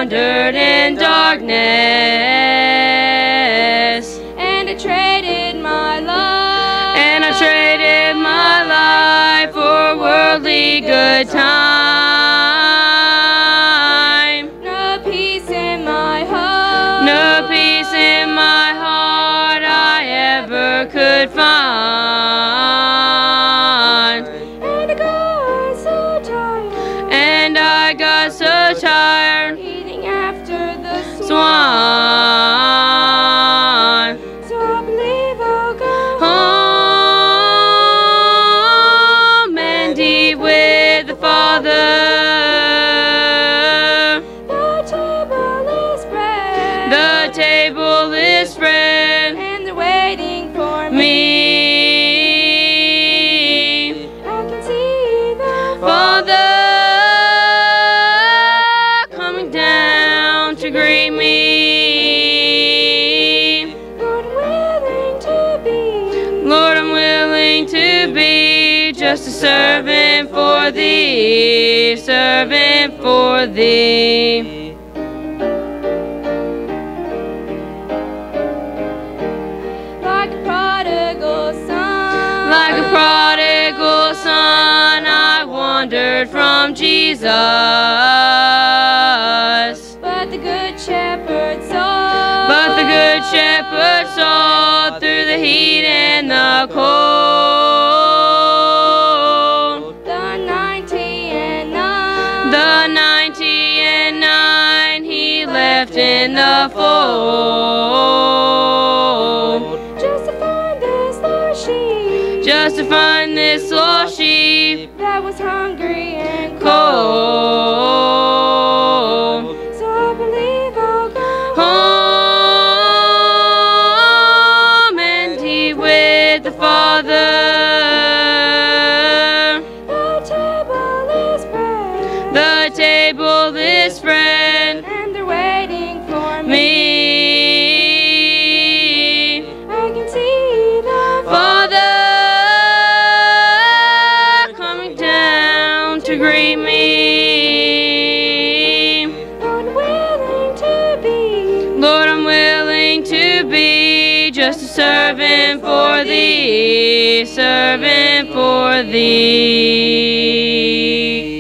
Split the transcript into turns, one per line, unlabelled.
wandered in darkness,
and I traded my life,
and I traded my life for worldly good time.
No peace in my heart,
No peace in my heart I ever could find.
and I got so tired,
And I got so tired
eating after the
swine.
So I believe I'll go
Home and eat with the Father.
The table is spread,
The table is spread,
and they're waiting for
me.
I can see the
Father coming down to greet me.
Lord, I'm willing to be,
Lord, I'm willing to be just a servant for thee, servant for thee.
like a prodigal son,
Like a prodigal son, I wandered from Jesus.
but the good shepherd saw,
But the good shepherd saw through the heat and the cold.
the 99,
The 90 he left in the fold.
just to find this lost sheep,
Just to find this lost sheep
that was hungry and
cold.
So I believe I'll go
Home and eat with the Father.
The table is spread,
The table is spread,
and they're waiting for
me.
I can see the
Father coming down to greet me.
Lord, willing to be,
Lord, I'm willing to be just a servant for thee, servant for thee.